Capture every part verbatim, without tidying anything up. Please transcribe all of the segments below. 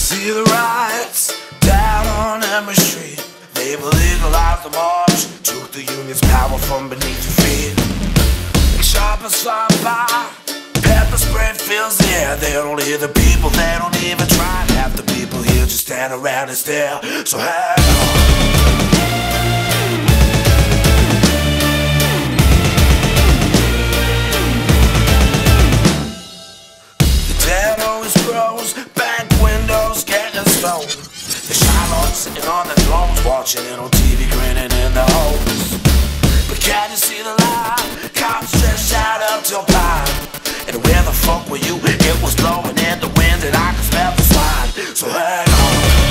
See the riots down on Emory Street. They've legalized the march, took the union's power from beneath your feet. And choppers fly by, pepper spray fills the air. They don't hear the people, they don't even try. Half the people here just stand around and stare. So hang on. Bank windows getting stoned. The Charlottes sitting on their thrones, watching it on T V, grinning in the holes. But can't you see the light? Cops stretched out up till pine. And where the fuck were you? It was blowing in the wind and I could smell the slide. So hang on.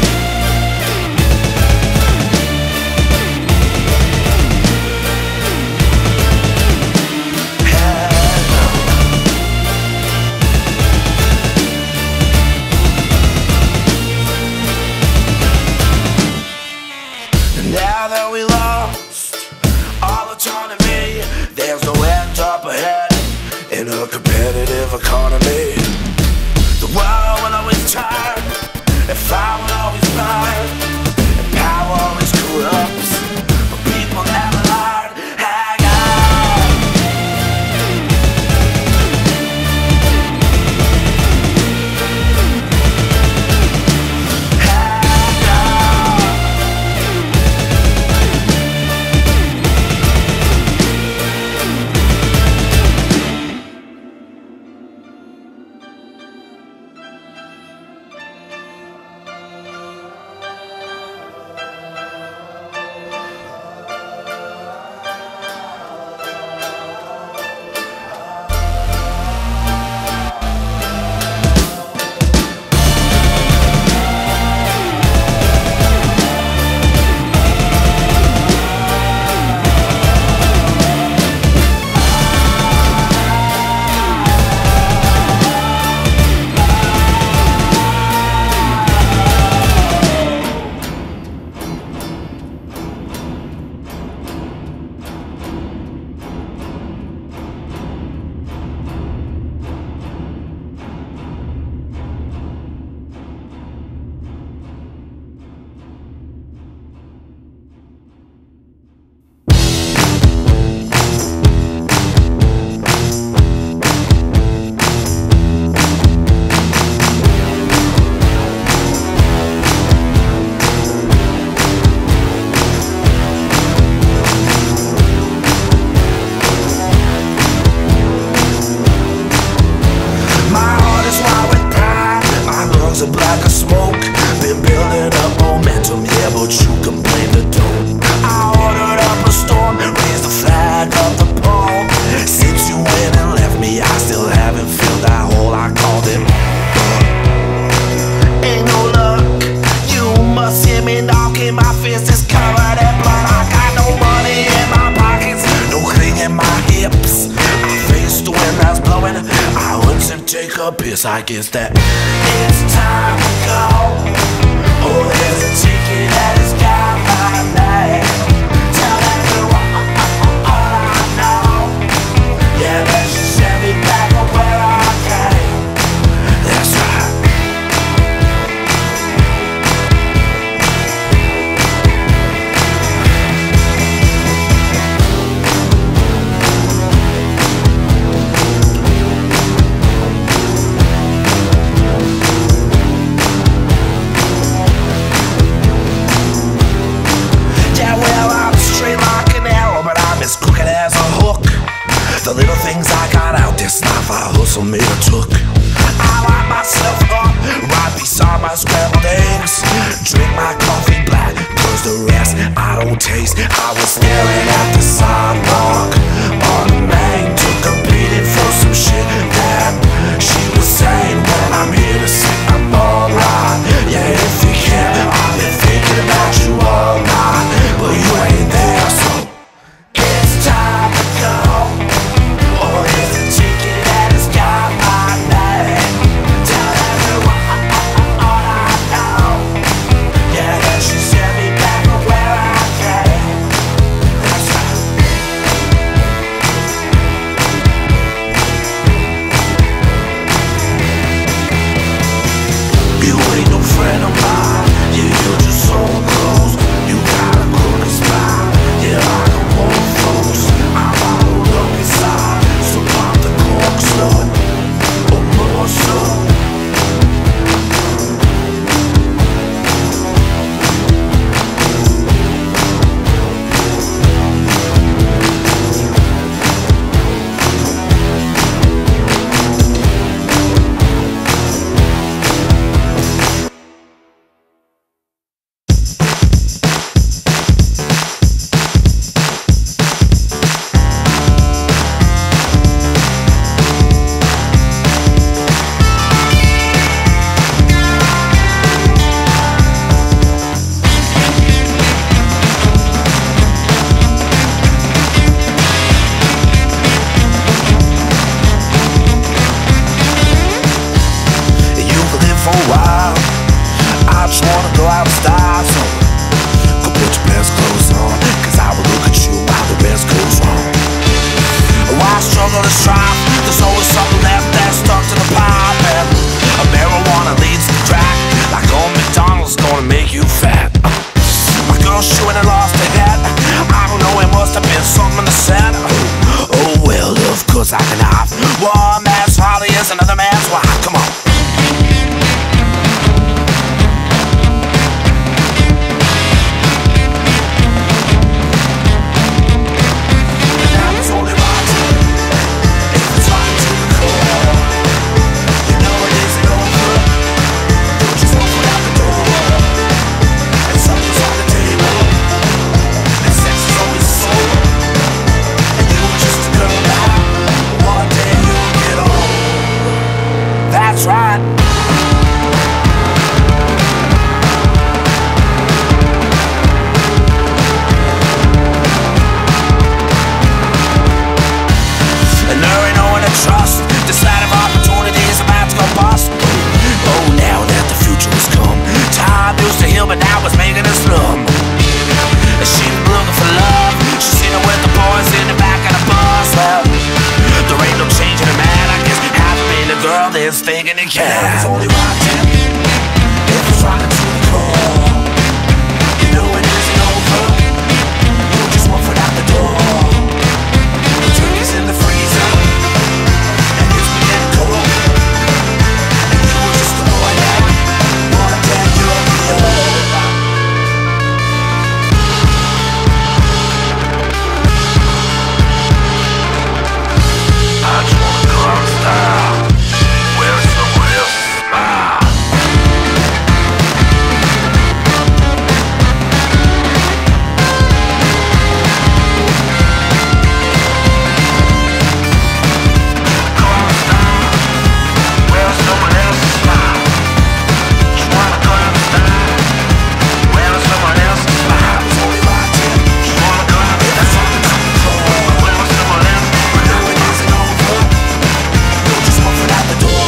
Now that we lost all autonomy, there's no end up ahead in a competitive economy. The world will always turn, and fire will always burn, and power always corrupts, but people never learn. Hang on. Hang on. Are black as smoke, been building up momentum, yeah, but you can blame the dope. I ordered up a storm, raised the flag of the pole. Since you went and left me, I still haven't filled that hole. I called it uh, ain't no luck. You must hear me knocking, my fist is covered in blood. I got no money in my pockets, no cling in my hips. I face the wind that's blowing, I wouldn't take a piss. I guess that it's time to go. Oh, there's a ticket that has got my name. Tell that girl all I know. Yeah, that she sent me back to where I came. That's right. The little things I got out this life, I hustle made a took. I light myself up right beside my scrambled eggs. Drink my coffee black, cause the rest I don't taste. I was staring at the sidewalk on the main, took a beating for some shit that she was saying. When I'm here to say I'm alright, yeah, if you care, I've been thinking about you all night, but you ain't there, so it's time to go. Oh, there's a ticket that has got my name. Tell everyone all I know. Yeah, that she sent me back to where I came. That's right. the strife, there's always something left that's stuck to the pipe. And a marijuana leads to crack, like old McDonald's gonna make you fat. A girl shooting and lost her head, I don't know, it must have been something to said. Oh well, of course I can have one man's hardly is another man's wife. Come on. That's right. And there ain't no one to trust. This light of opportunity is about to go bust. Oh, now that the future has come, time used to heal, but now it's making us slum. And she was looking for love. She's seen it with the boys in the back of the bus. Well, there ain't no change in the man. I guess half being a girl is thinking it can. It's only right then, if it's rocking to the core. You know it isn't over, you're just one foot out the door. The turkey's in the freezer, and it's been getting cold. And you were just a boy now, one day you'll be old. I just wanna go out in style, wear someone else's smile. Go out in style, wear someone else's smile. Just wanna go out in style, wear someone else's smile. It's only right then, just wanna go out in style, wear someone else's smile. I know it isn't over, you're just one foot out the door.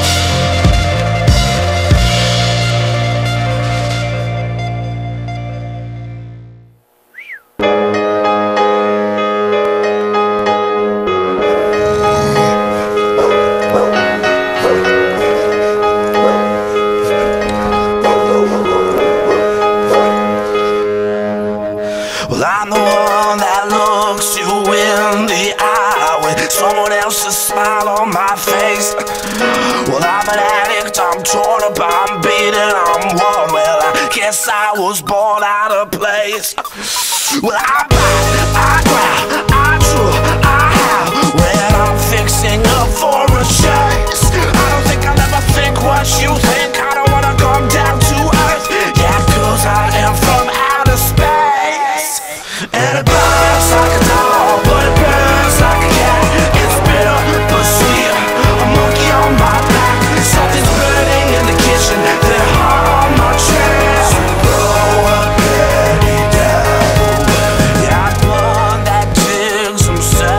Well, I'm the one that looks you in the eye with someone else's smile on my face. Well, I'm an addict, I'm torn up, I'm beaten, I'm worn. Well, I guess I was born out of place. Well, I bite, I grab, I chew, I have when I'm fixing up for a chase. I don't think I'll ever think what you think. I don't wanna come down to earth. Yeah, cause I am from outer space. And it burns like a dog, but it burns like a cat. It's bitter but sweet, a monkey on my back. Something's burning in the kitchen, they're hot on my chest. Blow up any devil, yeah, one that digs himself.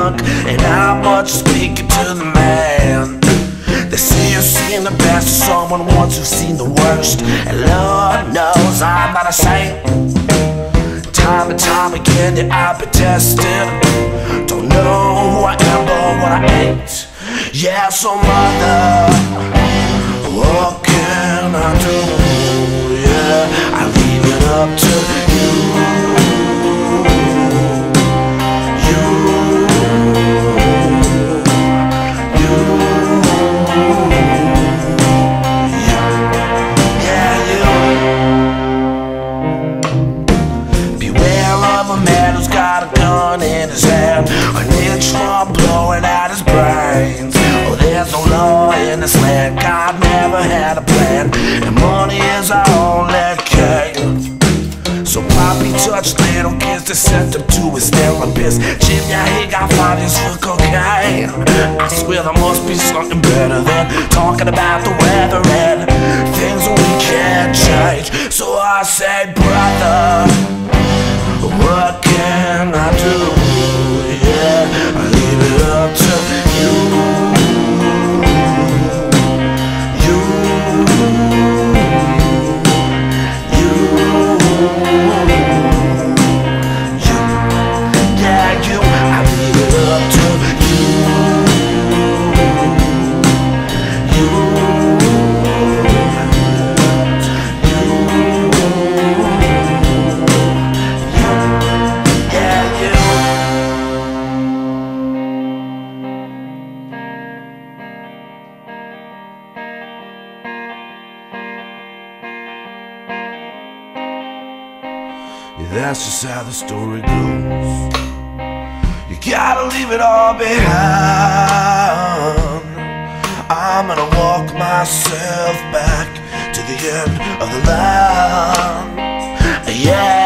drunk, and how much speaking to the man. They say you've seen the best of someone once who's seen the worst, and Lord knows I'm not a saint. Time and time again, yeah, I've been tested. Don't know who I am or what I ain't. Yeah, so mother, what can I do? Yeah, I leave it up to you. You, you, you, yeah, you. Beware of a man who's got a gun in his hand, an itch for blowing out his brains. Oh, there's no law in this land, God never had a plan, and money is our only game. So Poppy touched little kids to send them to his therapist. Jim, yeah, he got five years for cocaine. I swear there must be something better than talking about the weather and things we can't change. So I say, brother, what can I do? Yeah, I leave it up to you. You, you, you, yeah, you. I leave it up to you. You, that's just how the story goes. You gotta leave it all behind. I'm gonna walk myself back to the end of the line. Yeah.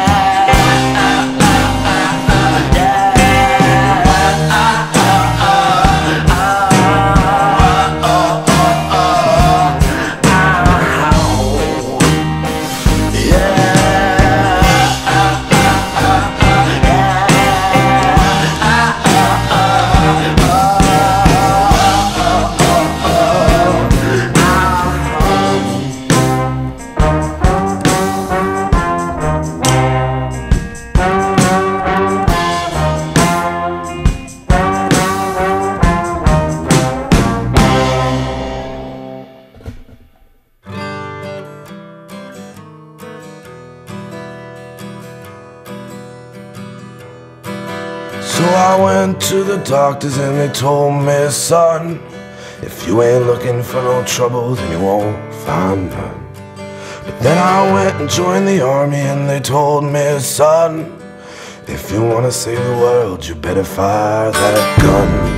So I went to the doctors and they told me, son, if you ain't looking for no trouble, then you won't find none. But then I went and joined the army and they told me, son, if you wanna save the world, you better fire that gun.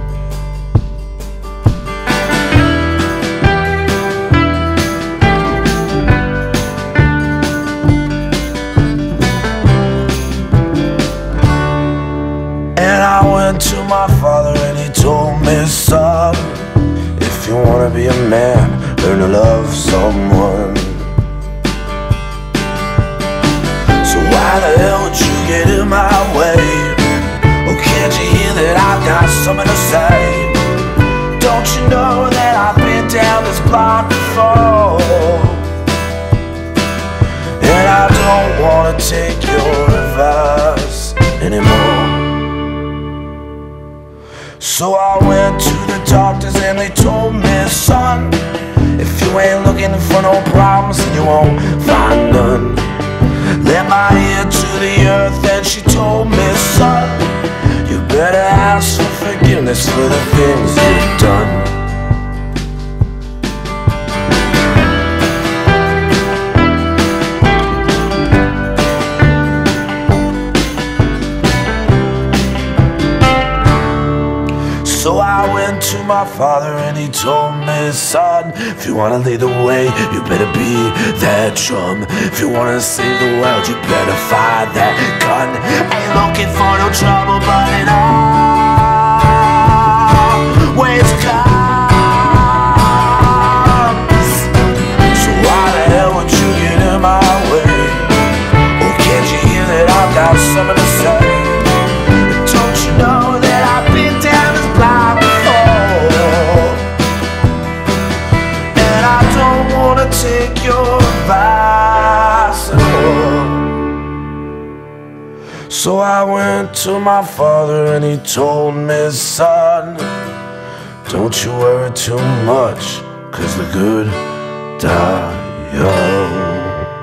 To my father and he told me, son, if you wanna be a man, learn to love someone. So why the hell would you get in my way? Oh, can't you hear that I've got something to say? Don't you know that I've been down this block before? And I don't wanna take your advice anymore. So I went to the doctors and they told me, son, if you ain't looking for no problems, then you won't find none. Led my ear to the earth and she told me, son, you better ask for forgiveness for the things you've done. So I went to my father and he told me, son, if you wanna lead the way, you better be that drum. If you wanna save the world, you better fire that gun. Ain't looking for no trouble, but it always comes. So why the hell would you get in my way? Oh, can't you hear that I've got something to say? Don't you know that my father and he told me, son, don't you worry too much, 'cause the good die young.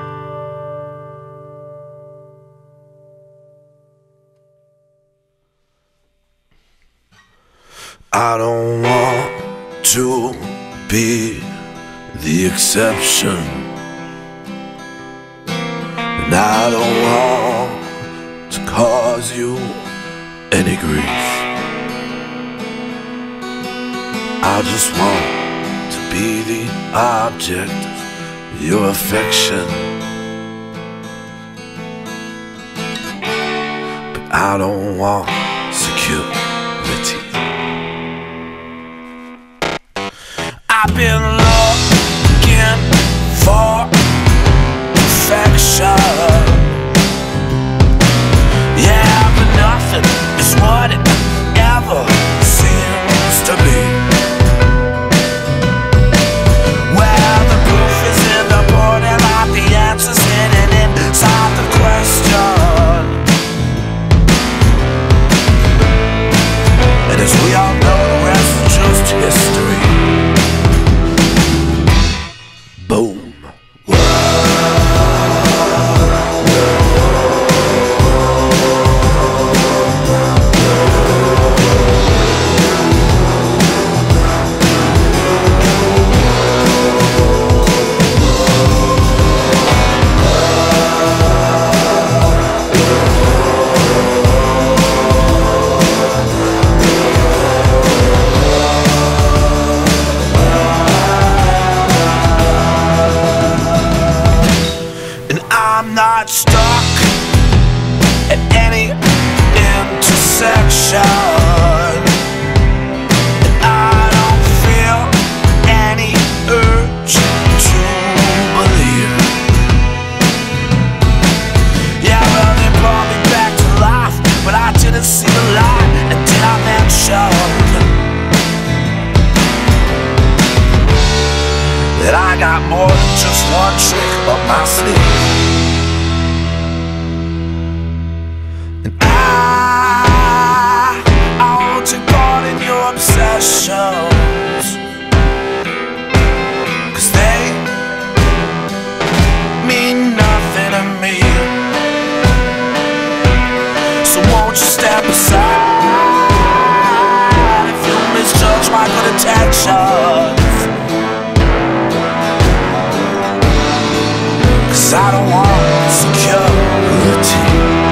I don't want to be the exception, and I don't want to cause you any grief. I just want to be the object of your affection, but I don't want security. I've been looking for perfection, yeah, but nothing is what it ever seems to be. Well, the proof is in the pudding, like the answer's hidden inside the question. And as we all know, the rest is just history. Boom. I'm not stuck at any intersection, and I don't feel any urge to believe. Yeah, well, they brought me back to life, but I didn't see the light until I mentioned that I got more than just one trick up my sleeve. And I, I won't take part in your obsessions, 'cause they mean nothing to me. So won't you step aside if you misjudge my good intentions? I don't want security.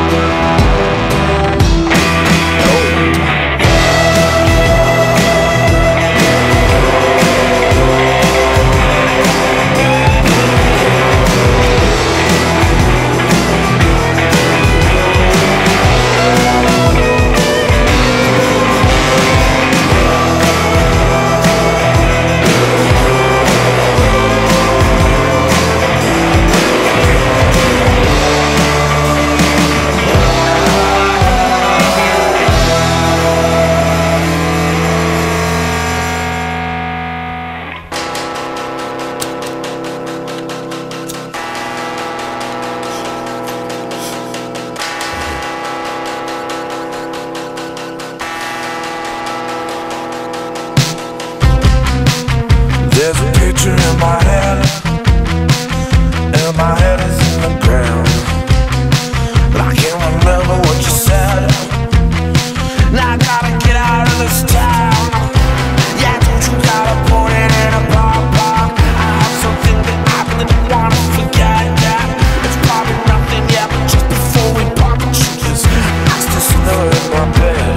There's a picture in my head, and my head is in the ground, but I can't remember what you said. Now I gotta get out of this town. Yeah, don't you gotta put it in a pop pop. I have something that I really wanna forget. Yeah, it's probably nothing, yeah, but just before we pop and shoot this, I still slur in my bed,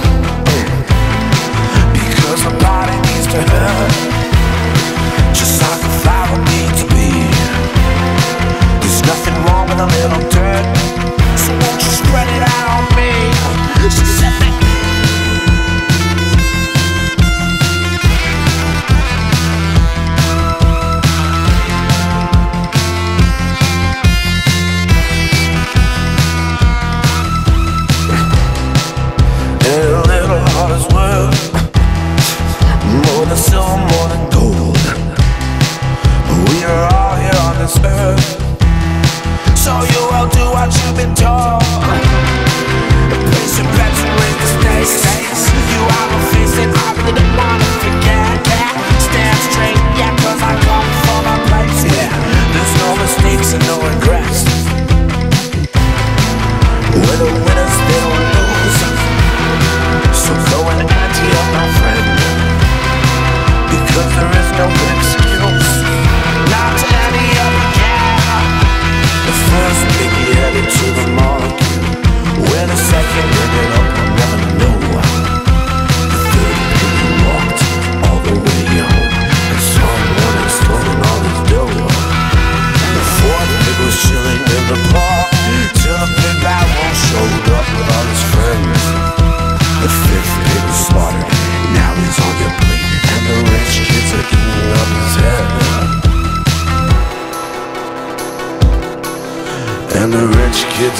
because my body needs to hurt, just like a flower needs to be. There's nothing wrong with a little dirt, so won't you spread it out on me? She said that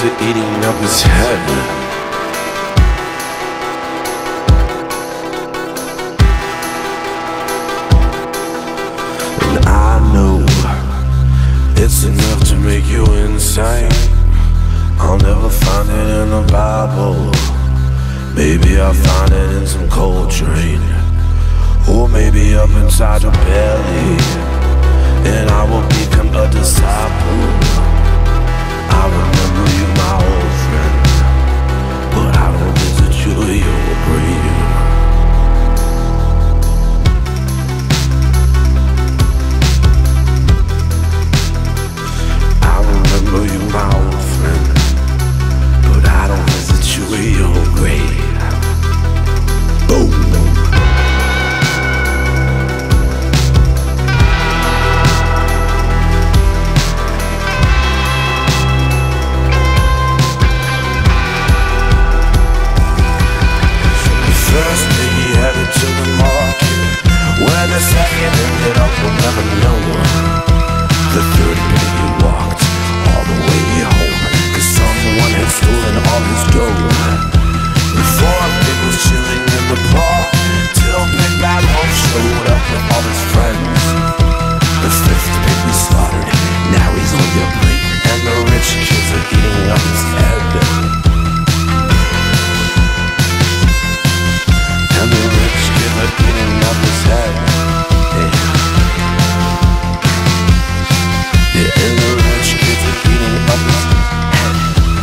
are eating up his head. And I know it's enough to make you insane. I'll never find it in the Bible. Maybe I'll find it in some Coltrane, or maybe up inside your belly, and I will become a disciple. I remember you, my old friend, but I don't visit you, you'll agree. I remember you, my old friend, but I don't visit you, you'll agree. Boom. First day he headed to the market, where the second ended up we'll never know. The third day he walked all the way home, cause someone had stolen all his dough. The fourth day was chilling in the park, till Big Bad Wolf showed up with all his friends. The fifth pig we slaughtered, now he's on your plate, and the rich kids are eating up his head. And the rich kids are eating up his head. Yeah. Yeah, and the rich kids are eating up his head.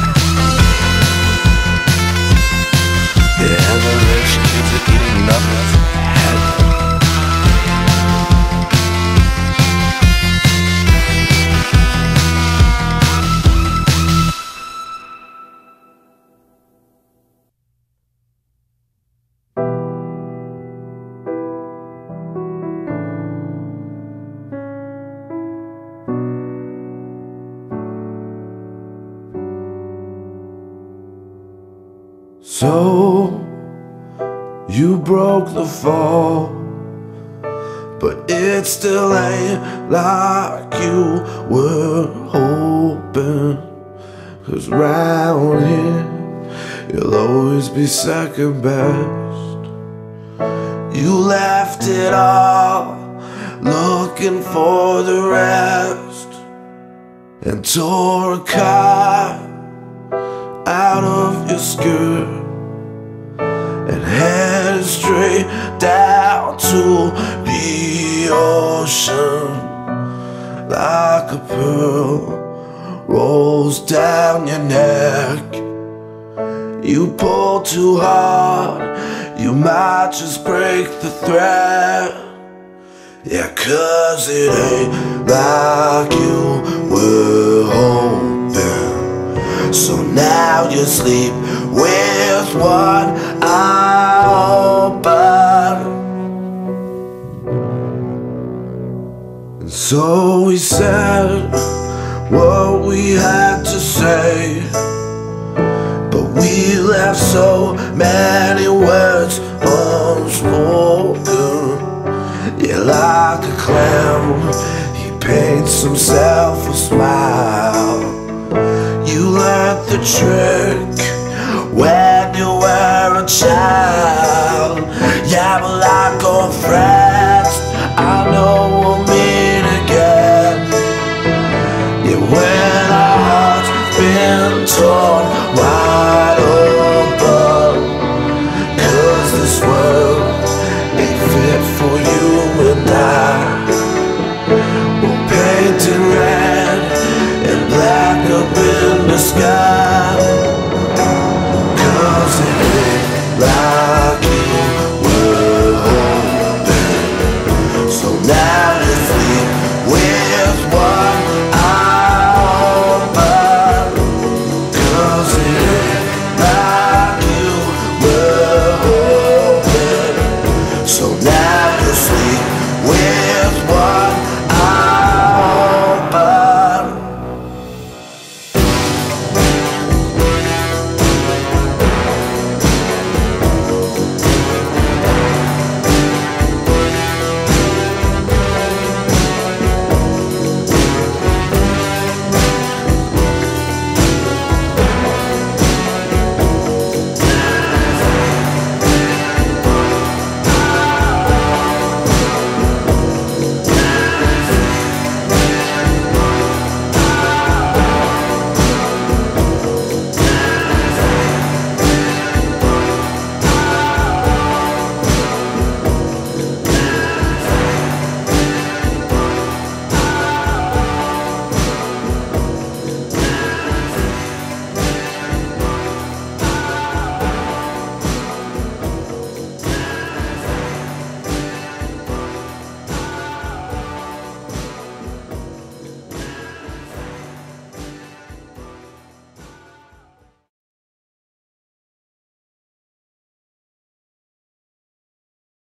Yeah, and the rich kids are eating up his head. So you broke the fall, but it still ain't like you were hoping. Cause round here you'll always be second best. You left it all looking for the rest, and tore a car out of your skirt and headed straight down to the ocean. Like a pearl rolls down your neck. You pull too hard, you might just break the thread. Yeah, cause it ain't like you were hoping. So now you sleep with one eye open. And so we said what we had to say, but we left so many words unspoken. Yeah, like a clown, he paints himself a smile. You learned the trick